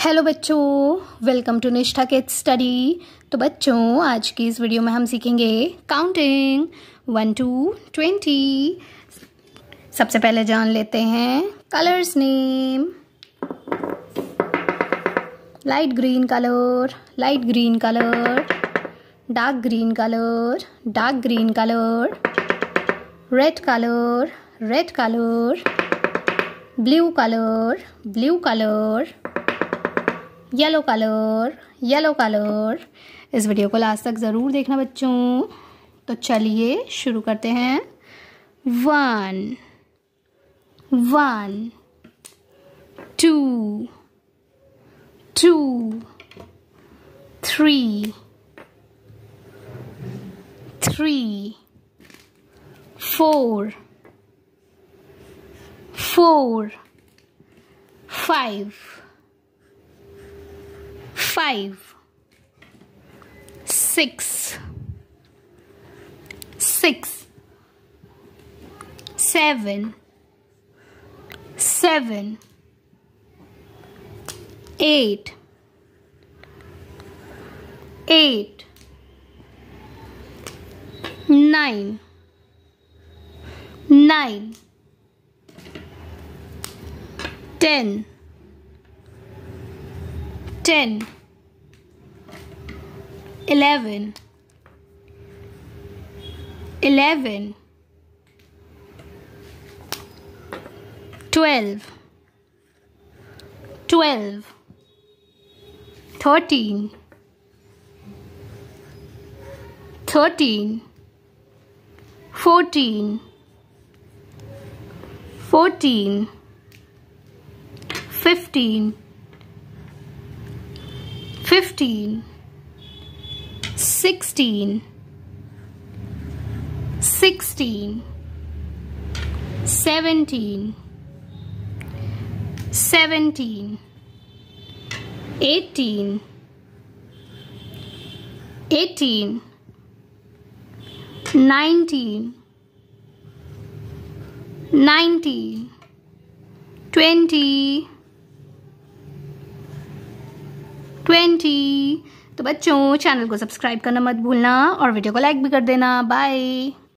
Hello बच्चों, welcome to Nishtha kids study. तो बच्चों, आज की इस वीडियो में हम सीखेंगे काउंटिंग 1 to 20। सबसे पहले जान लेते हैं colours name. Light green colour, light green colour, dark green colour, dark green colour, red colour, red colour, blue colour, blue colour, yellow colour, yellow colour. इस वीडियो को लास्ट तक ज़रूर देखना बच्चों। तो चलिए शुरू करते हैं। 1 1 2 2 3 3 4 4 5 5 6 6 7 7 8 8 9 9 10 10 11 11 12 12 13 13 14 14 15 15 16 16 17 17 18 18 19 19 20 20। तो बच्चों, चैनल को सब्सक्राइब करना मत भूलना और वीडियो को लाइक भी कर देना। बाय।